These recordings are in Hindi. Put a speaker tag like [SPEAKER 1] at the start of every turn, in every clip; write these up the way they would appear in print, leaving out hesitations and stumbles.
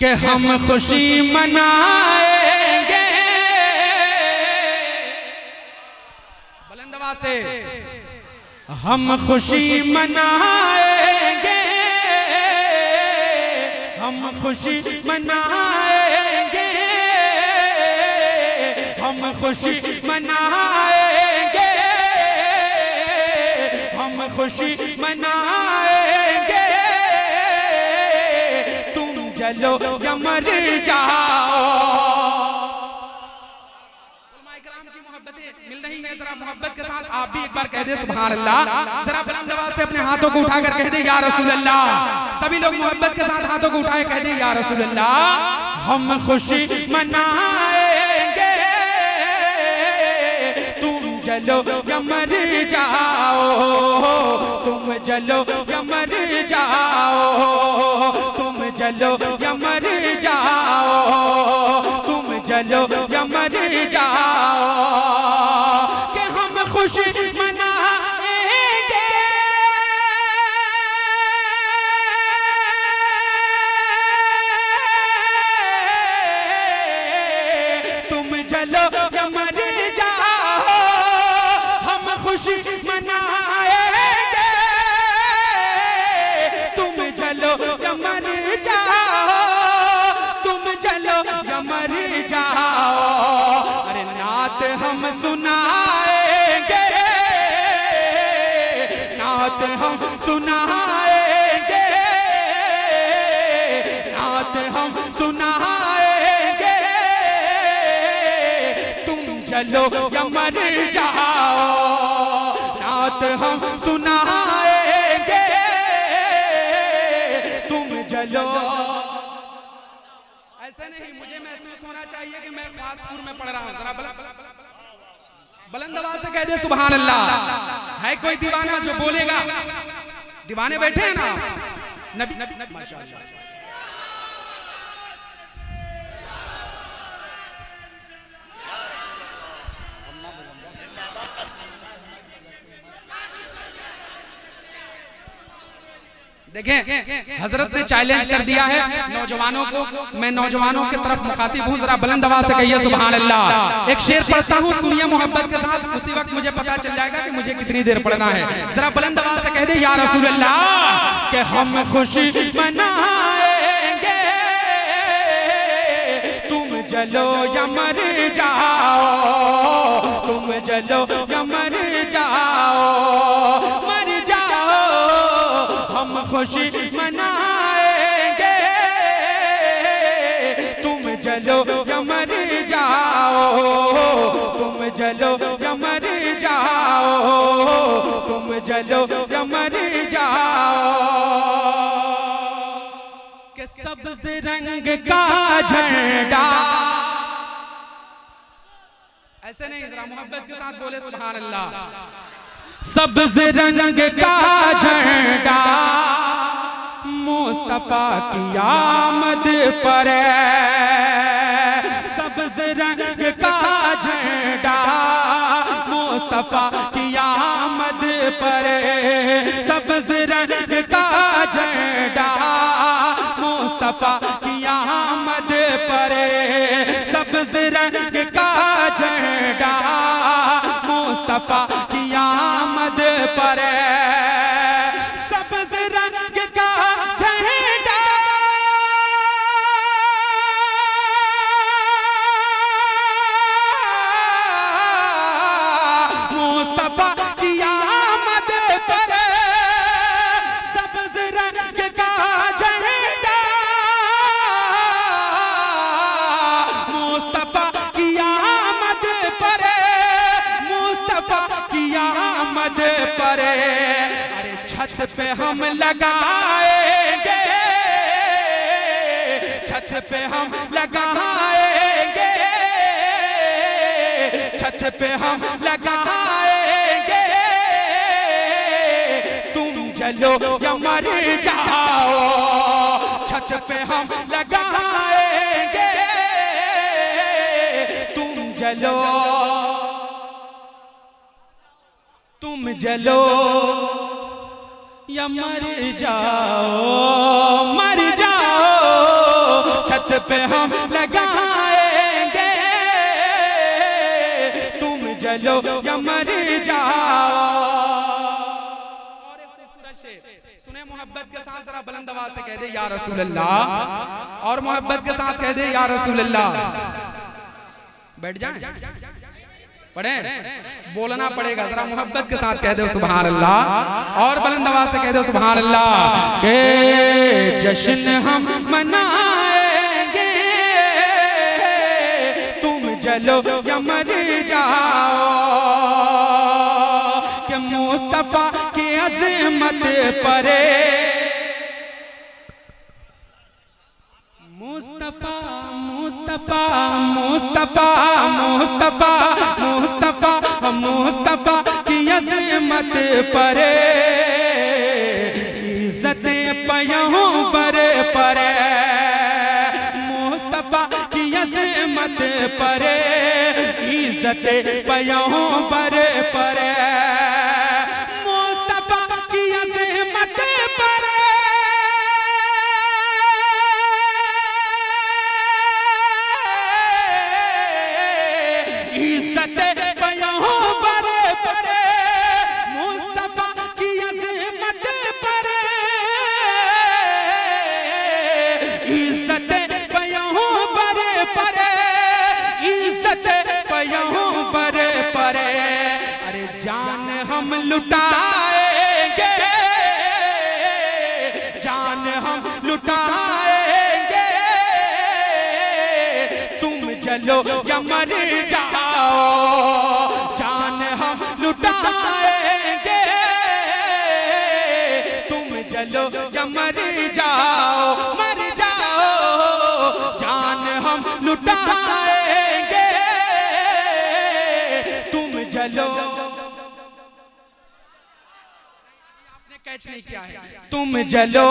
[SPEAKER 1] कि हम खुशी मनाएंगे। बुलंद आवाज से हम खुशी मनाएंगे, हम खुशी मनाएंगे, हम खुशी मनाएंगे, हम खुशी मनाएंगे। तुम जलो या मर जाओ। मिल रही है, जरा मोहब्बत के साथ आप भी एक बार कह दे सुभान अल्लाह। जरा बुलंद आवाज से अपने हाथों को उठाकर कह दे या रसूल अल्लाह। सभी लोग मोहब्बत के साथ हाथों को उठाए कह दे या रसूल अल्लाह। हम खुशी मनाएंगे, तुम जलो या मर जाओ, तुम जलो या मर जाओ, तुम जलो या मर जाओ, तुम जलो या मर जाओ। कि हम खुशी मनाएंगे, तुम जलो या मर जाओ। हम खुशी मनाएंगे, तुम जलो या मर जाओ, तुम जलो या मर जाओ। अरे नात हम सुनाएंगे, नात हम सुनाएंगे, नात हम सुनाएंगे। तुम जलो या मर जाओ, नात हम सुनाएंगे, तुम जलो। ऐसा नहीं, मुझे महसूस होना चाहिए कि मैं खासपुर में पढ़ रहा हूँ। जरा बुलंद आवाज से कह दे सुभान अल्लाह। है कोई दीवाना जो बोलेगा? दीवाने बैठे हैं ना नबी, माशाअल्लाह। देखें हजरत ने चैलेंज कर दिया है नौजवानों को। मैं नौजवानों की तरफ मुखातिब हूँ, जरा बुलंद आवाज से कहिए सुभान अल्लाह। एक शेर पढ़ता हूँ, सुनिए मोहब्बत के साथ, उसी वक्त मुझे पता चल जाएगा कि मुझे कितनी देर पढ़ना है। जरा बुलंद आवाज से कह दे या रसूल अल्लाह। कि हम खुशी मनाएंगे, तुम जलो या मर जाओ, तुम जलो या मर जाओ, मर जाओ। हम खुशी मनाएंगे, तुम जलो या मर जाओ, तुम जलो या मर जाओ, तुम जलो या मर जाओ। कि सब्ज रंग का झंडा, ऐसे नहीं, जरा मोहब्बत के साथ बोले सुभान अल्लाह। सब्ज रंग का झंडा मुस्तफा की आमद पर है। सब्ज रंग का झंडा मुस्तफा की आमद पर है। सब्ज रंग का झंडा मुस्तफा की आमद पर है। सब्ज रंग का झंडा मुस्तफा की आमद पर है। सब्ज रंग का झंडा मुस्तफा की आमद पर है। सब्ज रंग का झंडा मुस्तफा की आमद पर है, मुस्तफा की आमद पर है। अरे छत पे हम लगाएंगे, छत पे हम लगाएंगे, छत पे हम लगाएंगे। तुम जलो या मर जाओ, छत पे हम लगाएंगे। तुम जलो, तुम जलो या मर जाओ, मर जाओ। छत पे हम लगाएंगे, तुम जलो या मर जाओ। और एक खूबसूरत शेर सुने मोहब्बत के साथ, जरा बुलंद आवाज से कह दे या रसूल अल्लाह, और मोहब्बत के साथ कह दे या रसूल अल्लाह। बैठ जाए, पढ़े, बोलना पड़ेगा, जरा मोहब्बत के साथ कह दो सुभान अल्लाह, और बुलंद आवाज से कह दो सुभान अल्लाह। के जश्न हम मनाएंगे, तुम जलो या मर जाओ, कि मुस्तफा की अज़मत परे, मुस्तफा मुस्तफा मुस्तफा मुस्तफा मुस्तफा मुस्तफा की अज़मत परे, इज़्ज़तें पैगंबर परे, मुस्तफा की अज़मत परे, इज़्ज़तें पैगंबर परे, मुस्तफा की अज़मत परे, हम लुटाएंगे, जान हम लुटाएंगे, तुम जलो या मर जाओ, जान हम लुटाएंगे, तुम जलो या मर जाओ, मर जाओ, जान हम लुटाएंगे, तुम जलो। कैच नहीं किया है, तुम जलो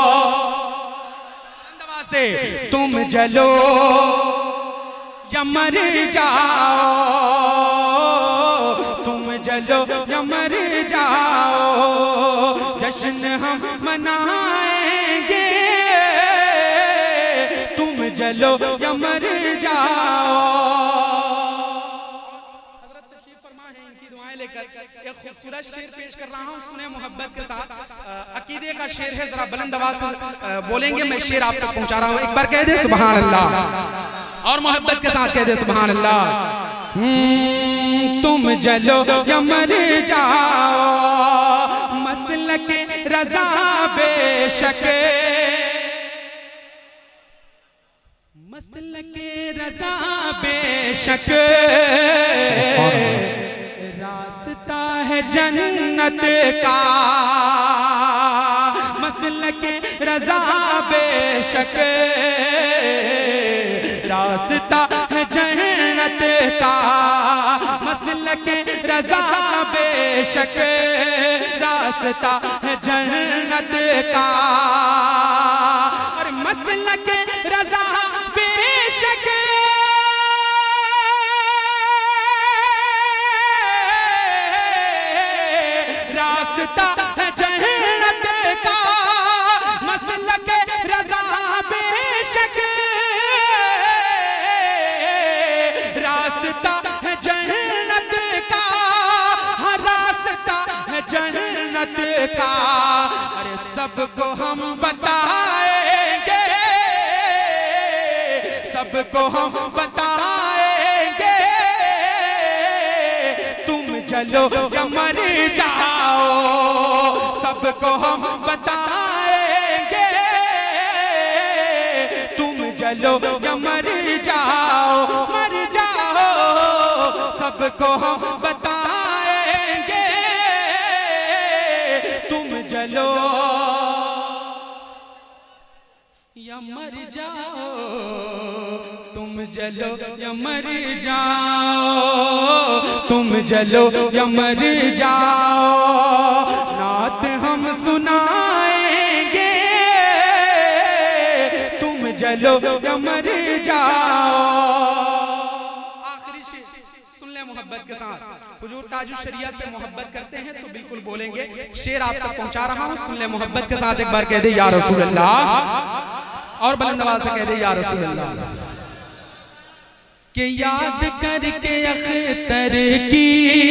[SPEAKER 1] से, तुम जलो या मर जाओ, तुम जलो या मर जाओ, जश्न हम मनाएंगे, तुम जलो या मर जाओ। एक खूबसूरत शेर पेश कर रहा हूँ, सुने मोहब्बत के साथ, अकीदे का शेर है, जरा बुलंद आवाज से बोलेंगे, मैं शेर आप तक पहुंचा रहा हूँ, एक बार कह दे सुभान अल्लाह, और मोहब्बत के साथ कह दे सुभान अल्लाह। तुम जलो या मर जाओ, मसलक रज़ा बेशक, मसलक रज़ा बेशक, रास्ता है जन्नत का, मसलक रज़ा बेशक, रास्ता है जन्नत का, मसलक रज़ा बेशक, रास्ता है जन्नत का, और मसलक रज़ा बेशक, रास्ता है जन्नत का, मसलक रज़ा बेशक, रास्ता है जन्नत का, हाँ रास्ता है जन्नत का, अरे सबको हम बताएंगे, सबको हम बताएंगे, तुम चलो या मर जाओ, सबको हम बताएंगे, तुम चलो या मर जाओ, मर जाओ, सबको हम बताएंगे, तुम चलो या मर जाओ, तुम जलो या मर जाओ, तुम जलो या मर जाओ, नात हम सुनाएंगे, तुम जलो या मर जाओ। आखिरी शेर सुन ले मोहब्बत के साथ, हुजूर ताजुश शरिया से मोहब्बत करते हैं तो बिल्कुल बोलेंगे, शेर आप तक पहुंचा रहा हूं, सुन ले मोहब्बत के साथ, एक बार कह दे या रसूल अल्लाह। और बुलंद आवाज से कह दे या रसूल अल्लाह कि याद करके अख्तर की,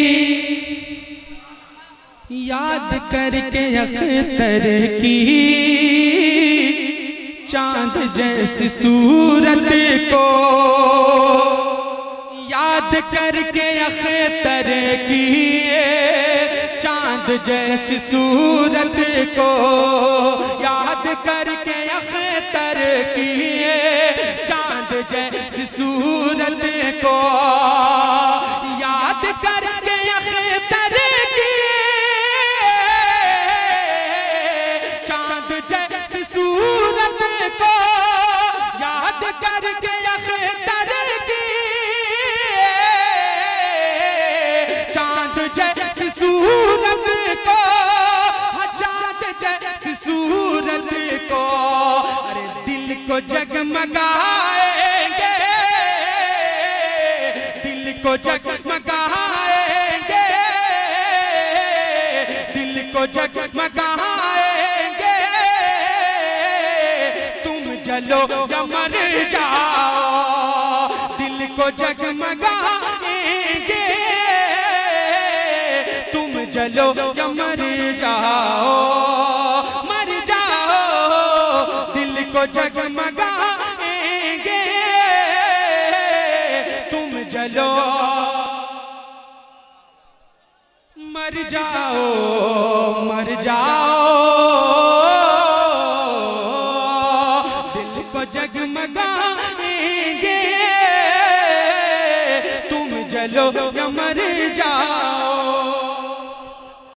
[SPEAKER 1] याद करके अख्तर की चांद जैसी सूरत को, याद करके अख्तर की चांद जैसी सूरत को, याद करके अख्तर की चांद जैसी सूरत को, याद करके अख्तर की चांद जैसी सूरत को, याद करके अख्तर की चांद जैसी सूरत को, चांद जैसी सूरत को, अरे दिल को जगमगाएंगे, दिल को जगमगाएंगे, दिल को जगमगाएंगे, तुम जलो या मर जाओ, दिल को जगमगाएंगे, तुम जलो या मर जाओ, मर जाओ, दिल को जगमगाएंगे, तुम जलो मर जाओ, मर जाओ, दिल को जगमगा